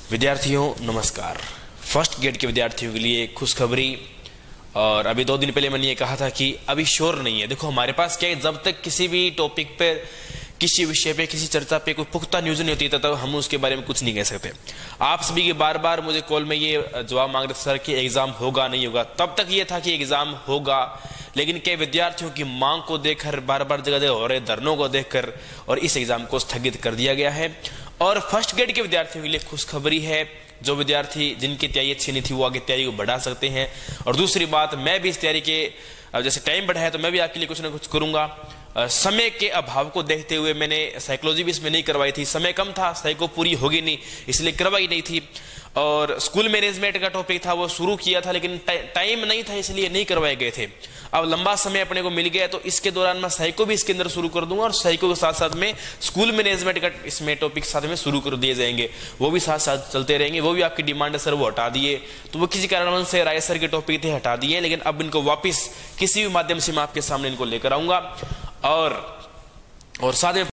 विद्यार्थियों नमस्कार। First gate के विद्यार्थियों के लिए खुशखबरी। और अभी 2 दिन पहले मैंने ये कहा था कि अभी शोर नहीं है। देखो हमारे पास क्या है, जब तक किसी भी टॉपिक पे, किसी विषय पे, किसी चर्चा पे कोई पुख्ता न्यूज नहीं होती तब हम उसके बारे में कुछ नहीं कह सकते। आप सभी के बार बार मुझे कॉल में ये जवाब मांग रहे सर कि एग्जाम होगा नहीं होगा। तब तक ये था कि एग्जाम होगा, लेकिन कई विद्यार्थियों की मांग को देखकर, बार बार जगह जगह हो रहे धरनों को देखकर और इस एग्जाम को स्थगित कर दिया गया है। और फर्स्ट ग्रेड के विद्यार्थियों के लिए खुशखबरी है। जो विद्यार्थी जिनकी तैयारी अच्छी नहीं थी वो आगे तैयारी को बढ़ा सकते हैं। और दूसरी बात, मैं भी इस तैयारी के जैसे टाइम बढ़ा है तो मैं भी आपके लिए कुछ ना कुछ करूंगा। समय के अभाव को देखते हुए मैंने साइकोलॉजी भी इसमें नहीं करवाई थी, समय कम था, साइको पूरी होगी नहीं इसलिए करवाई नहीं थी। और स्कूल मैनेजमेंट का टॉपिक था वो शुरू किया था, लेकिन टाइम नहीं था इसलिए नहीं करवाए गए थे। अब लंबा समय अपने को मिल गया तो इसके दौरान मैं साइको भी इसके अंदर शुरू कर दूंगा और साइको के साथ साथ में स्कूल मैनेजमेंट का इसमें टॉपिक साथ में शुरू कर दिए जाएंगे, वो भी साथ साथ चलते रहेंगे। वो भी आपकी डिमांड है सर वो हटा दिए, तो वो किसी कारण से राय सर के टॉपिक थे हटा दिए, लेकिन अब इनको वापिस किसी भी माध्यम से मैं आपके सामने इनको लेकर आऊंगा। और साथ में